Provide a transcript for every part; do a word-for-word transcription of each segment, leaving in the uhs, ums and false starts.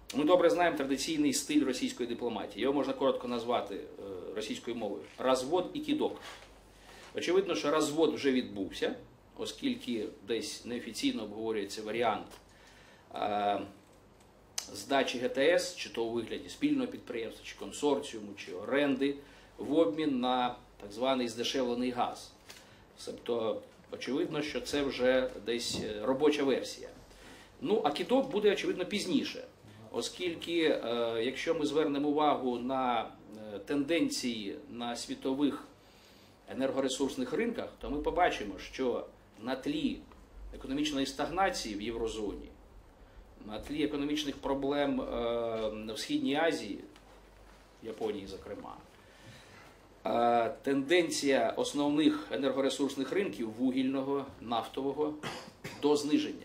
Ми добре знаємо традиційний стиль російської дипломатії. Його можна коротко назвати російською мовою – розвод і кидок. Очевидно, що розвод вже відбувся, оскільки десь неофіційно обговорюється варіант е, здачі ге те ес, чи то у вигляді спільного підприємства, чи консорціуму, чи оренди, в обмін на так званий здешевлений газ. Тобто, очевидно, що це вже десь робоча версія. Ну, а кидок буде, очевидно, пізніше, оскільки, е, якщо ми звернемо увагу на тенденції на світових енергоресурсних ринках, то ми побачимо, що на тлі економічної стагнації в Єврозоні, на тлі економічних проблем в Східній Азії, Японії, зокрема, тенденція основних енергоресурсних ринків вугільного, нафтового до зниження.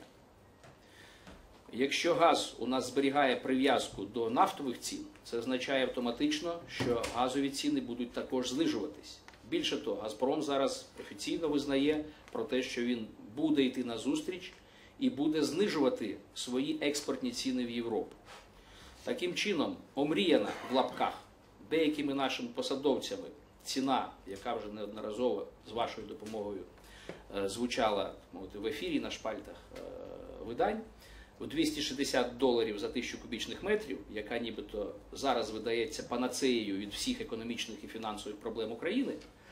Якщо газ у нас зберігає прив'язку до нафтових цін, це означає автоматично, що газові ціни будуть також знижуватись. Більше того, Газпром зараз офіційно визнає про те, що він буде йти на зустріч і буде знижувати свої експортні ціни в Європу. Таким чином, омріяна в лапках деякими нашими посадовцями ціна, яка вже неодноразово з вашою допомогою звучала в ефірі на шпальтах видань, у двісті шістдесят доларів за тисячу кубічних метрів, яка нібито зараз видається панацеєю від всіх економічних і фінансових проблем України,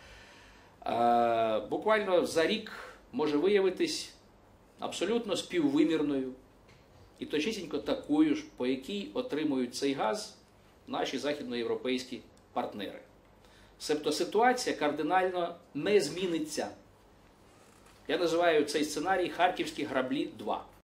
буквально за рік може виявитись абсолютно співвимірною і точнісінько такою ж, по якій отримують цей газ наші західноєвропейські партнери. Себто ситуація кардинально не зміниться. Я називаю цей сценарій «Харківські граблі два».